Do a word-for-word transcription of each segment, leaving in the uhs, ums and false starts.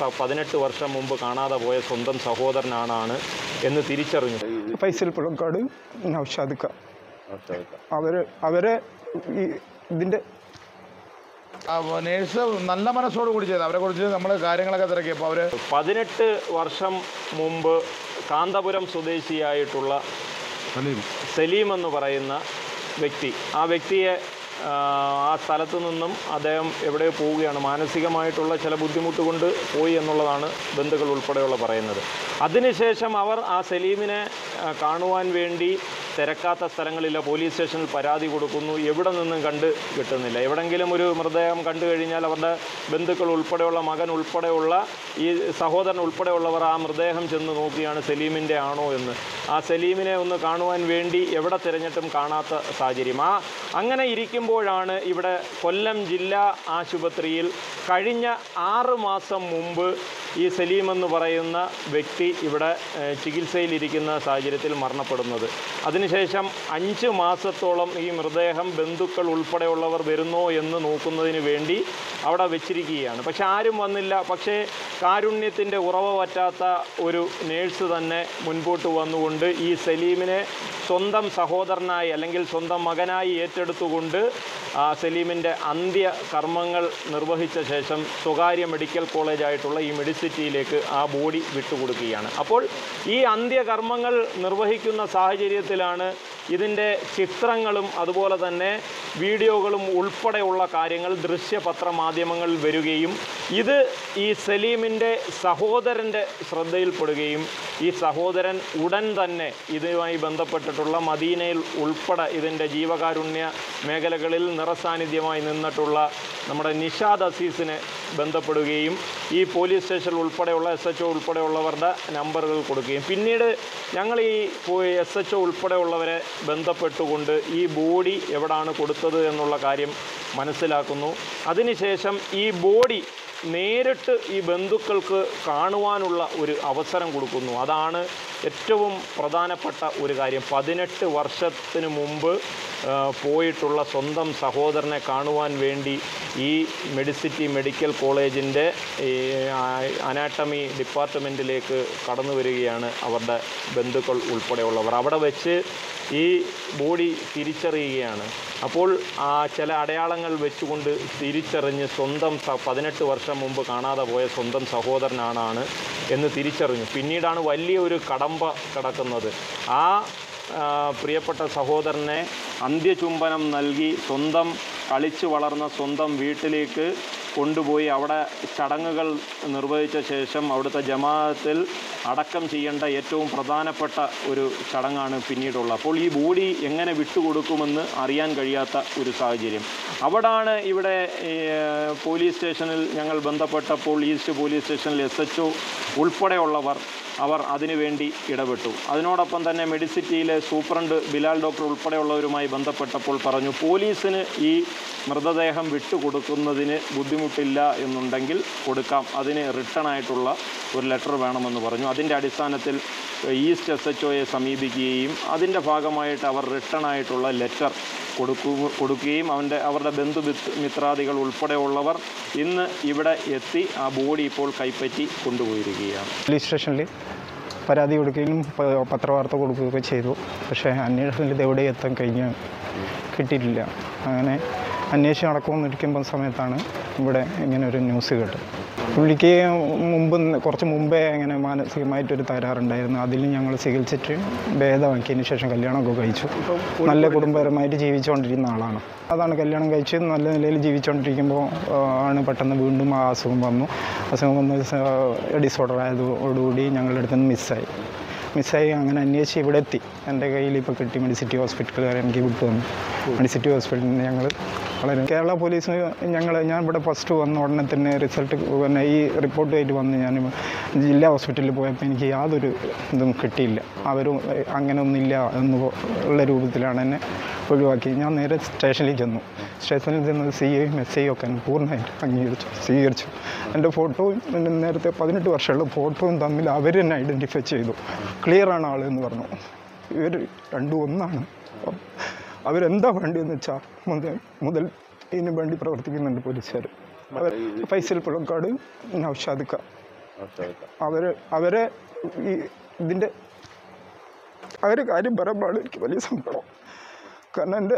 പതിനെട്ട് വർഷം മുമ്പ് കാണാതെ പോയ സ്വന്തം സഹോദരനാണ് എന്ന് തിരിച്ചറിഞ്ഞു. ഫൈസൽ പുഴക്കാട്, നൗഷാദ് ഖാൻ, അവർ അവരെ ഈ ഇതിൻ്റെ നേഴ്സ് നല്ല മനസ്സോട് കൂടി ചെയ്ത് അവരെ കുറിച്ച് നമ്മൾ കാര്യങ്ങളൊക്കെ തിരക്കിയപ്പോൾ അവർ പതിനെട്ട് വർഷം മുമ്പ് കാന്തപുരം സ്വദേശിയായിട്ടുള്ള സലീം എന്ന് പറയുന്ന വ്യക്തി, ആ വ്യക്തിയെ ആ സ്ഥലത്തു നിന്നും അദ്ദേഹം എവിടെയോ പോവുകയാണ്, മാനസികമായിട്ടുള്ള ചില ബുദ്ധിമുട്ട് കൊണ്ട് പോയി എന്നുള്ളതാണ് ബന്ധുക്കൾ ഉൾപ്പെടെയുള്ള പറയുന്നത്. അതിനുശേഷം അവർ ആ സലീമിനെ കാണുവാൻ വേണ്ടി തിരക്കാത്ത സ്ഥലങ്ങളില്ല, പോലീസ് സ്റ്റേഷനിൽ പരാതി കൊടുക്കുന്നു, എവിടെ നിന്നും കണ്ട് കിട്ടുന്നില്ല. എവിടെങ്കിലും ഒരു മൃതദേഹം കണ്ടു കഴിഞ്ഞാൽ അവരുടെ ബന്ധുക്കൾ ഉൾപ്പെടെയുള്ള മകൻ ഉൾപ്പെടെയുള്ള ഈ സഹോദരൻ ഉൾപ്പെടെയുള്ളവർ ആ മൃതദേഹം ചെന്ന് നോക്കിയാണ് സലീമിൻ്റെ ആണോ എന്ന്. ആ സലീമിനെ ഒന്ന് കാണുവാൻ വേണ്ടി എവിടെ തിരഞ്ഞിട്ടും കാണാത്ത സാഹചര്യം. ആ അങ്ങനെ ഇരിക്കുമ്പോഴാണ് ഇവിടെ കൊല്ലം ജില്ലാ ആശുപത്രിയിൽ കഴിഞ്ഞ ആറ് മാസം മുമ്പ് ഈ സലീം എന്ന് പറയുന്ന വ്യക്തി ഇവിടെ ചികിത്സയിലിരിക്കുന്ന സാഹചര്യത്തിൽ മരണപ്പെടുന്നത്. അതിനുശേഷം അഞ്ച് മാസത്തോളം ഈ മൃതദേഹം ബന്ധുക്കൾ ഉൾപ്പെടെയുള്ളവർ വരുന്നോ എന്ന് നോക്കുന്നതിന് വേണ്ടി അവിടെ വെച്ചിരിക്കുകയാണ്. പക്ഷെ ആരും വന്നില്ല. പക്ഷേ കാരുണ്യത്തിൻ്റെ ഉറവ പറ്റാത്ത ഒരു നേഴ്സ് തന്നെ മുൻപോട്ട് വന്നുകൊണ്ട് ഈ സലീമിനെ സ്വന്തം സഹോദരനായി അല്ലെങ്കിൽ സ്വന്തം മകനായി ഏറ്റെടുത്തുകൊണ്ട് ആ സലീമിൻ്റെ അന്ത്യ കർമ്മങ്ങൾ നിർവഹിച്ച ശേഷം സ്വകാര്യ മെഡിക്കൽ കോളേജായിട്ടുള്ള ഈ മെഡിസിറ്റിയിലേക്ക് ആ ബോഡി വിട്ടുകൊടുക്കുകയാണ്. അപ്പോൾ ഈ അന്ത്യകർമ്മങ്ങൾ നിർവഹിക്കുന്ന സാഹചര്യത്തിലാണ് ഇതിൻ്റെ ചിത്രങ്ങളും അതുപോലെ തന്നെ വീഡിയോകളും ഉൾപ്പെടെയുള്ള കാര്യങ്ങൾ ദൃശ്യപത്ര മാധ്യമങ്ങളിൽ വരികയും ഇത് ഈ സലീമിൻ്റെ സഹോദരൻ്റെ ശ്രദ്ധയിൽപ്പെടുകയും ഈ സഹോദരൻ ഉടൻ തന്നെ ഇതുമായി ബന്ധപ്പെട്ടിട്ടുള്ള മദീനയിൽ ഉൾപ്പെടെ ഇതിൻ്റെ ജീവകാരുണ്യ മേഖലകളിൽ നിറസാന്നിധ്യമായി നിന്നിട്ടുള്ള നമ്മുടെ നിഷാദ് അസീസിനെ ബന്ധപ്പെടുകയും ഈ പോലീസ് സ്റ്റേഷൻ ഉൾപ്പെടെയുള്ള എസ് എച്ച് ഒ ഉൾപ്പെടെയുള്ളവരുടെ നമ്പറുകൾ കൊടുക്കുകയും പിന്നീട് ഞങ്ങൾ ഈ എസ് എച്ച് ഒ ഉൾപ്പെടെയുള്ളവരെ ബന്ധപ്പെട്ടുകൊണ്ട് ഈ ബോഡി എവിടാണ് കൊടുത്തത് എന്നുള്ള കാര്യം മനസ്സിലാക്കുന്നു. അതിനുശേഷം ഈ ബോഡി നേരിട്ട് ഈ ബന്ധുക്കൾക്ക് കാണുവാനുള്ള ഒരു അവസരം കൊടുക്കുന്നു. അതാണ് ഏറ്റവും പ്രധാനപ്പെട്ട ഒരു കാര്യം. പതിനെട്ട് വർഷത്തിന് മുമ്പ് പോയിട്ടുള്ള സ്വന്തം സഹോദരനെ കാണുവാൻ വേണ്ടി ഈ മെഡിസിറ്റി മെഡിക്കൽ കോളേജിൻ്റെ അനാട്ടമി ഡിപ്പാർട്ട്മെൻറ്റിലേക്ക് കടന്നു വരികയാണ് അവരുടെ ബന്ധുക്കൾ ഉൾപ്പെടെയുള്ളവർ. അവിടെ വെച്ച് ഈ ബോഡി തിരിച്ചറിയുകയാണ്. അപ്പോൾ ആ ചില അടയാളങ്ങൾ വെച്ചുകൊണ്ട് തിരിച്ചറിഞ്ഞ് സ്വന്തം പതിനെട്ട് വർഷം മുമ്പ് കാണാതെ പോയ സ്വന്തം സഹോദരനാണ് എന്ന് തിരിച്ചറിഞ്ഞു. പിന്നീടാണ് വലിയൊരു കടമ്പ കിടക്കുന്നത്. ആ പ്രിയപ്പെട്ട സഹോദരനെ അന്ത്യചുംബനം നൽകി സ്വന്തം കളിച്ചു വളർന്ന സ്വന്തം വീട്ടിലേക്ക് കൊണ്ടുപോയി അവിടെ ചടങ്ങുകൾ നിർവഹിച്ച ശേഷം അവിടുത്തെ ജമാഅത്തിൽ അടക്കം ചെയ്യേണ്ട ഏറ്റവും പ്രധാനപ്പെട്ട ഒരു ചടങ്ങാണ് പിന്നീടുള്ളത്. അപ്പോൾ ഈ ബോഡി എങ്ങനെ വിട്ടുകൊടുക്കുമെന്ന് അറിയാൻ കഴിയാത്ത ഒരു സാഹചര്യം. അവിടാണ് ഇവിടെ പോലീസ് സ്റ്റേഷനിൽ ഞങ്ങൾ ബന്ധപ്പെട്ടപ്പോൾ ഈസ്റ്റ് പോലീസ് സ്റ്റേഷനിൽ എസ് എച്ച് ഒ ഉൾപ്പെടെയുള്ളവർ അവർ അതിനുവേണ്ടി ഇടപെട്ടു. അതിനോടൊപ്പം തന്നെ മെഡിസിറ്റിയിലെ സൂപ്രണ്ട് ബിലാൽ ഡോക്ടർ ഉൾപ്പെടെയുള്ളവരുമായി ബന്ധപ്പെട്ടപ്പോൾ പറഞ്ഞു പോലീസിന് ഈ മൃതദേഹം വിട്ടുകൊടുക്കുന്നതിന് ബുദ്ധിമുട്ടില്ല എന്നുണ്ടെങ്കിൽ കൊടുക്കാം, അതിന് റിട്ടേൺ ആയിട്ടുള്ള ഒരു ലെറ്റർ വേണമെന്ന് പറഞ്ഞു. അതിൻ്റെ അടിസ്ഥാനത്തിൽ ഈസ്റ്റ് എസ് എച്ച് ഒയെ സമീപിക്കുകയും അതിൻ്റെ ഭാഗമായിട്ട് അവർ റിട്ടേൺ ആയിട്ടുള്ള ലെറ്റർ കൊടുക്കു കൊടുക്കുകയും അവൻ്റെ അവരുടെ ബന്ധു മിത്രാദികൾ ഉൾപ്പെടെയുള്ളവർ ഇന്ന് ഇവിടെ എത്തി ആ ബോഡി ഇപ്പോൾ കൈപ്പറ്റി കൊണ്ടുപോയിരിക്കുകയാണ്. പോലീസ് സ്റ്റേഷനിൽ പരാതി കൊടുക്കുകയും പത്രവാർത്ത കൊടുക്കുകയൊക്കെ ചെയ്തു. പക്ഷേ അന്വേഷണത്തിൽ ഇത് എവിടെ എത്താൻ കഴിഞ്ഞ് കിട്ടിയിട്ടില്ല. അങ്ങനെ അന്വേഷണം നടക്കുമെന്നിരിക്കുമ്പോൾ സമയത്താണ് ഇവിടെ ഇങ്ങനെ ഒരു ന്യൂസ് കേട്ടത്. പുള്ളിക്ക് മുമ്പ് കുറച്ച് മുമ്പേ ഇങ്ങനെ മാനസികമായിട്ടൊരു തകരാറുണ്ടായിരുന്നു. അതിൽ ഞങ്ങൾ ചികിത്സിച്ച് ഭേദമാക്കിയതിന് ശേഷം കല്യാണമൊക്കെ കഴിച്ചു. നല്ല കുടുംബപരമായിട്ട് ജീവിച്ചുകൊണ്ടിരിക്കുന്ന ആളാണ്. അതാണ് കല്യാണം കഴിച്ച് നല്ല നിലയിൽ ജീവിച്ചുകൊണ്ടിരിക്കുമ്പോൾ ആണ് പെട്ടെന്ന് വീണ്ടും ആ അസുഖം വന്നു. അസുഖം വന്ന് ഡിസോർഡർ ആയതോടുകൂടി ഞങ്ങളുടെ അടുത്ത് നിന്ന് മിസ്സായി മിസ്സായി അങ്ങനെ അന്വേഷിച്ച് ഇവിടെ എത്തി. എൻ്റെ കയ്യിൽ ഇപ്പോൾ കിട്ടി. മെഡിസിറ്റി ഹോസ്പിറ്റലുകാർ എനിക്ക് വിട്ടു വന്നു. മെഡിസിറ്റി ഹോസ്പിറ്റലിൽ ഞങ്ങൾ വളരെ കേരള പോലീസ് ഞങ്ങൾ ഞാൻ ഇവിടെ ഫസ്റ്റ് വന്ന ഉടനെ തന്നെ റിസൾട്ട് പിന്നെ ഈ റിപ്പോർട്ടുമായിട്ട് വന്ന് ഞാൻ ജില്ലാ ഹോസ്പിറ്റലിൽ പോയപ്പോൾ എനിക്ക് യാതൊരു ഇതും കിട്ടിയില്ല. അവരും അങ്ങനെ ഒന്നുമില്ല എന്ന് ഉള്ള രൂപത്തിലാണ് എന്നെ ഒഴിവാക്കി. ഞാൻ നേരെ സ്റ്റേഷനിൽ ചെന്നു. സ്റ്റേഷനിൽ ചെന്നത് സി ഐയും എസ് ഐയും ഒക്കെ പൂർണ്ണമായിട്ട് അംഗീകരിച്ചു സ്വീകരിച്ചു. എൻ്റെ ഫോട്ടോയും എൻ്റെ നേരത്തെ പതിനെട്ട് വർഷമുള്ള ഫോട്ടോയും തമ്മിൽ അവർ തന്നെ ഐഡൻറ്റിഫൈ ചെയ്തു. ക്ലിയറാണ് ആൾ എന്ന് പറഞ്ഞു. ഇവർ രണ്ടും ഒന്നാണ്. അവരെന്താ വേണ്ടിയെന്ന് വെച്ചാൽ മുതൽ മുതൽ ഇതിന് വേണ്ടി പ്രവർത്തിക്കുന്നുണ്ട് പോലീസുകാർ. അവർ ഫൈസൽ പുഴക്കാട്, നൗഷാദ് ഖാൻ അവർ അവരെ ഈ ഇതിൻ്റെ അവർ കാര്യം പറയുമ്പോൾ എനിക്ക് വലിയ സങ്കടം. കാരണം എൻ്റെ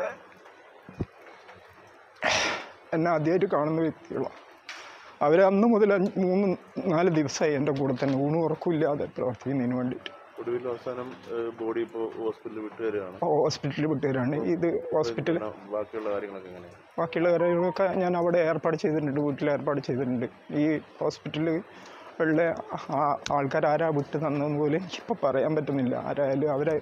എന്നെ ആദ്യമായിട്ട് കാണുന്ന വ്യക്തികളാണ് അവർ. അന്ന് മുതൽ അഞ്ച് മൂന്ന് നാല് ദിവസമായി എൻ്റെ കൂടെ തന്നെ ഊണും ഉറക്കമില്ലാതെ പ്രവർത്തിക്കുന്നതിന് വേണ്ടിയിട്ട്. ഒടുവിൽ അവസാനം ബോഡി ഇപ്പോൾ ഹോസ്പിറ്റലിൽ വിട്ടുവരികയാണ്. ഹോസ്പിറ്റലിൽ വിട്ടുവരികയാണ്. ഇത് ഹോസ്പിറ്റൽ ബാക്കിയുള്ള കാര്യങ്ങളൊക്കെ എങ്ങനെയാണ്? ബാക്കിയുള്ള കാര്യങ്ങളൊക്കെ ഞാൻ അവിടെ ഏർപ്പാട് ചെയ്തിട്ടുണ്ട്, വീട്ടിൽ ഏർപ്പാട് ചെയ്തിട്ടുണ്ട്. ഈ ഹോസ്പിറ്റലിൽ ഉള്ള ആൾക്കാർ ആരാ വിട്ട് തന്നതെന്ന് പോലും എനിക്കിപ്പോൾ പറയാൻ പറ്റുന്നില്ല. ആരായാലും അവരെ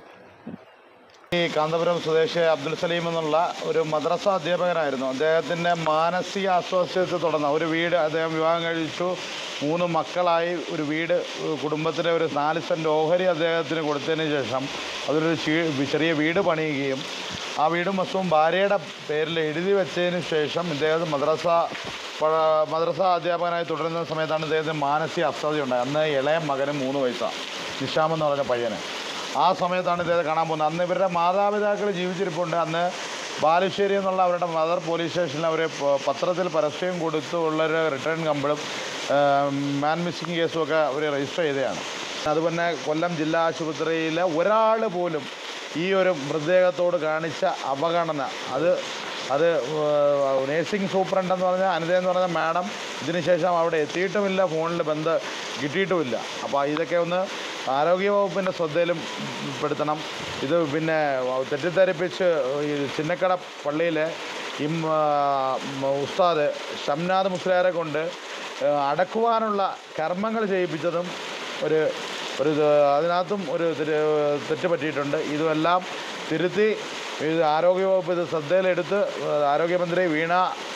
ഈ കാന്തപുരം സ്വദേശി അബ്ദുൽ സലീം എന്നുള്ള ഒരു മദ്രസ അധ്യാപകനായിരുന്നു. അദ്ദേഹത്തിൻ്റെ മാനസിക അസ്വാസ്ഥ്യത്തെ തുടർന്ന് ഒരു വീട് അദ്ദേഹം വിവാഹം കഴിച്ചു, മൂന്ന് മക്കളായി ഒരു വീട് കുടുംബത്തിലെ ഒരു നാല് സെൻറ്റ് ഓഹരി അദ്ദേഹത്തിന് കൊടുത്തതിന് ശേഷം അതൊരു ചെറിയ വീട് പണിയുകയും ആ വീടും വസ്തുവും ഭാര്യയുടെ പേരിൽ എഴുതി വെച്ചതിന് ശേഷം ഇദ്ദേഹം മദ്രസ മദ്രസ അധ്യാപകനായി തുടരുന്ന സമയത്താണ് ഇദ്ദേഹത്തിന് മാനസിക അസ്വസ്ഥത ഉണ്ടായത്. അന്ന് ഇളയ മകന് മൂന്ന് വയസ്സാണ്, നിഷാമെന്ന് പറഞ്ഞ പയ്യന്. ആ സമയത്താണ് ഇദ്ദേഹത്തെ കാണാൻ പോകുന്നത്. അന്ന് ഇവരുടെ മാതാപിതാക്കൾ ജീവിച്ചിരിപ്പുണ്ട്. അന്ന് ബാലുശ്ശേരി എന്നുള്ള അവരുടെ മദർ പോലീസ് സ്റ്റേഷനിൽ അവർ പത്രത്തിൽ പരസ്യം കൊടുത്തു ഉള്ളൊരു റിട്ടേൺ കമ്പിളും മാൻ മിസ്സിങ് കേസും ഒക്കെ അവർ രജിസ്റ്റർ ചെയ്തതാണ്. അതുപോലെ കൊല്ലം ജില്ലാ ആശുപത്രിയിലെ ഒരാൾ പോലും ഈ ഒരു മൃതദേഹത്തോട് കാണിച്ച അവഗണന, അത് അത് നേഴ്സിംഗ് സൂപ്രണ്ട് എന്ന് പറഞ്ഞാൽ അനിത എന്ന് പറഞ്ഞ മാഡം ഇതിനുശേഷം അവിടെ എത്തിയിട്ടുമില്ല, ഫോണിൽ ബന്ധം കിട്ടിയിട്ടുമില്ല. അപ്പോൾ ഇതൊക്കെ ഒന്ന് ആരോഗ്യവകുപ്പിൻ്റെ ശ്രദ്ധയിലും പെടുത്തണം. ഇത് പിന്നെ തെറ്റിദ്ധരിപ്പിച്ച് ഈ ചിന്നക്കട പള്ളിയിലെ ഈ ഉസ്താദ് ഷംനാദ് മുസ്ലിയാരെ കൊണ്ട് അടക്കുവാനുള്ള കർമ്മങ്ങൾ ചെയ്യിപ്പിച്ചതും ഒരു ഒരു അതിനകത്തും ഒരു തെറ്റ് പറ്റിയിട്ടുണ്ട്. ഇതുമെല്ലാം തിരുത്തി ഇത് ആരോഗ്യവകുപ്പ് ഇത് ശ്രദ്ധയിലെടുത്ത് ആരോഗ്യമന്ത്രി വീണ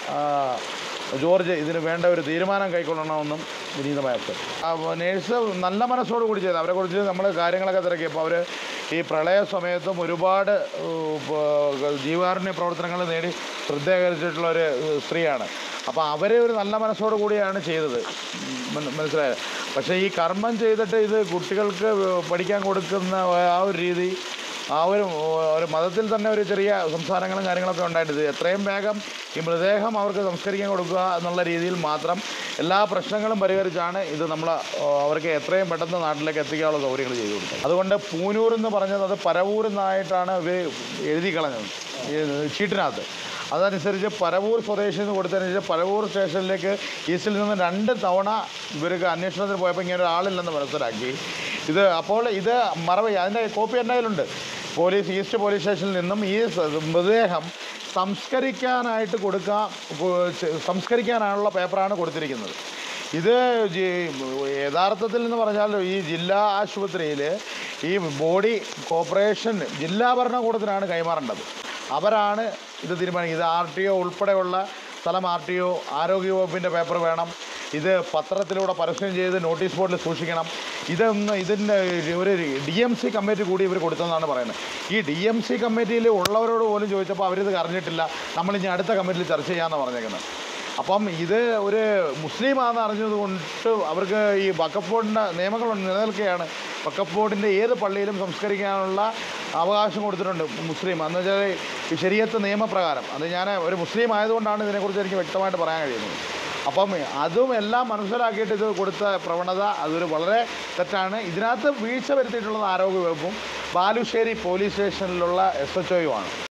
ജോർജ് ഇതിന് വേണ്ട ഒരു തീരുമാനം കൈക്കൊള്ളണമെന്നും വിനീതമായ നേഴ്സ് നല്ല മനസ്സോട് കൂടി ചെയ്ത് അവരെക്കുറിച്ച് നമ്മൾ കാര്യങ്ങളൊക്കെ തിരക്കിയപ്പോൾ അവർ ഈ പ്രളയ സമയത്തും ഒരുപാട് ജീവകാരുണ്യ പ്രവർത്തനങ്ങൾ നേടി ശ്രദ്ധീകരിച്ചിട്ടുള്ള ഒരു സ്ത്രീയാണ്. അപ്പോൾ അവരെ ഒരു നല്ല മനസ്സോട് കൂടിയാണ് ചെയ്തത്, മനസ്സിലായത്. പക്ഷേ ഈ കർമ്മം ചെയ്തിട്ട് ഇത് കുട്ടികൾക്ക് പഠിക്കാൻ കൊടുക്കുന്ന ആ ഒരു രീതി, ആ ഒരു ഒരു മതത്തിൽ തന്നെ ഒരു ചെറിയ സംസാരങ്ങളും കാര്യങ്ങളൊക്കെ ഉണ്ടായിട്ട് എത്രയും വേഗം ഈ മൃതദേഹം അവർക്ക് സംസ്കരിക്കാൻ കൊടുക്കുക എന്നുള്ള രീതിയിൽ മാത്രം എല്ലാ പ്രശ്നങ്ങളും പരിഹരിച്ചാണ് ഇത് നമ്മൾ അവർക്ക് എത്രയും പെട്ടെന്ന് നാട്ടിലേക്ക് എത്തിക്കാനുള്ള സൗകര്യങ്ങൾ ചെയ്തു കൊടുത്തത്. അതുകൊണ്ട് പൂനൂർ എന്ന് പറഞ്ഞത് അത് പരവൂർ എന്നായിട്ടാണ് ഇവർ എഴുതി കളഞ്ഞത് ഈ ചീട്ടിനകത്ത്. അതനുസരിച്ച് പരവൂർ സ്വദേശി എന്ന് കൊടുത്തതിന് ശേഷം പരവൂർ സ്റ്റേഷനിലേക്ക് ഈസ്റ്റിൽ നിന്ന് രണ്ട് തവണ ഇവർക്ക് അന്വേഷണത്തിന് പോയപ്പോൾ ഇങ്ങനെ ഒരാളില്ലെന്ന് മനസ്സിലാക്കി. ഇത് അപ്പോൾ ഇത് മറവ് അതിൻ്റെ കോപ്പി എൻ്റെ കയ്യിലുണ്ട്. പോലീസ് ഈസ്റ്റ് പോലീസ് സ്റ്റേഷനിൽ നിന്നും ഈ മൃതദേഹം സംസ്കരിക്കാനായിട്ട് കൊടുക്കുക സംസ്കരിക്കാനുള്ള പേപ്പറാണ് കൊടുത്തിരിക്കുന്നത്. ഇത് യഥാർത്ഥത്തിൽ എന്ന് പറഞ്ഞാൽ ഈ ജില്ലാ ആശുപത്രിയിൽ ഈ ബോഡി കോർപ്പറേഷൻ ജില്ലാ ഭരണകൂടത്തിനാണ് കൈമാറേണ്ടത്. അവരാണ് ഇത് തീരുമാനിക്കുന്നത്. ഇത് ആർ ടി ഒ ഉൾപ്പെടെയുള്ള സ്ഥലം ആർ ടി ഒ ആരോഗ്യവകുപ്പിൻ്റെ പേപ്പർ വേണം. ഇത് പത്രത്തിലൂടെ പരസ്യം ചെയ്ത് നോട്ടീസ് ബോർഡിൽ സൂക്ഷിക്കണം. ഇതൊന്ന് ഇതിൻ്റെ ഒരു ഡി എം സി കമ്മിറ്റി കൂടി ഇവർ കൊടുത്തതെന്നാണ് പറയുന്നത്. ഈ ഡി എം സി കമ്മിറ്റിയിൽ ഉള്ളവരോട് പോലും ചോദിച്ചപ്പോൾ അവരിത് അറിഞ്ഞിട്ടില്ല, നമ്മളിനി അടുത്ത കമ്മിറ്റിയിൽ ചർച്ച ചെയ്യാമെന്നാണ് പറഞ്ഞേക്കുന്നത്. അപ്പം ഇത് ഒരു മുസ്ലിമാണെന്ന് അറിഞ്ഞതുകൊണ്ട് അവർക്ക് ഈ വഖഫ് ബോർഡിൻ്റെ നിയമങ്ങൾ നിലനിൽക്കുകയാണ്. വഖഫ് ബോർഡിൻ്റെ ഏത് പള്ളിയിലും സംസ്കരിക്കാനുള്ള അവകാശം കൊടുത്തിട്ടുണ്ട് മുസ്ലിം, എന്ന് വെച്ചാൽ ഈ ശരീഅത്ത് നിയമപ്രകാരം. അത് ഞാൻ ഒരു മുസ്ലിം ആയതുകൊണ്ടാണ് ഇതിനെക്കുറിച്ച് എനിക്ക് വ്യക്തമായിട്ട് പറയാൻ കഴിയുന്നത്. അപ്പം അതും എല്ലാം മനസ്സിലാക്കിയിട്ട് ഇത് കൊടുത്ത പ്രവണത അതൊരു വളരെ തെറ്റാണ്. ഇതിനകത്ത് വീഴ്ച വരുത്തിയിട്ടുള്ളത് ആരോഗ്യവകുപ്പും ബാലുശ്ശേരി പോലീസ് സ്റ്റേഷനിലുള്ള എസ് എച്ച് ഒയുമാണ്.